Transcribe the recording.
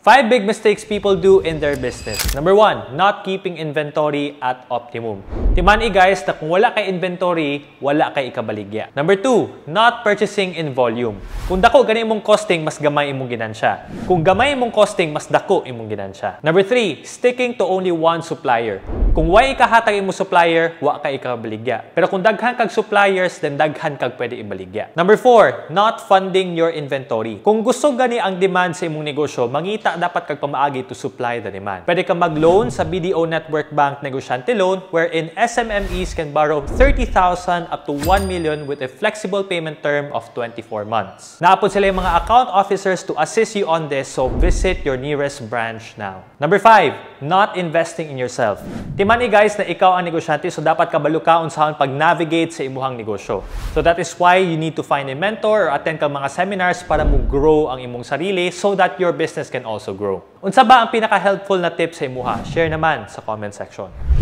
5 big mistakes people do in their business. Number 1, not keeping inventory at optimum. Timani guys na kung wala kay inventory, wala kay ikabaligya. Number 2, not purchasing in volume. Kung dako gani imong costing, mas gamay imong ginansya. Kung gamay imong costing, mas dako imong ginansya. Number 3, sticking to only one supplier. Kung way ikahatag imong supplier, wa kay ikabaligya. Pero kung daghan kag suppliers, then daghan kag pwede ibaligya. Number 4, not funding your inventory. Kung gusto gani ang demand sa imong negosyo, mangita dapat kag pamaagi to supply the demand. Pwede ka mag-loan sa BDO Network Bank Negosyante Loan wherein SMMEs can borrow 30,000 up to 1 million with a flexible payment term of 24 months. Naapod sila yung mga account officers to assist you on this, so visit your nearest branch now. Number 5, not investing in yourself. Timani guys na ikaw ang negosyante, so dapat ka balukaon sa pag-navigate sa imuhang negosyo. So that is why you need to find a mentor or attend ka mga seminars para mo grow ang imong sarili so that your business can also grow. Unsa ba ang pinaka-helpful na tip sa imuha? Share naman sa comment section.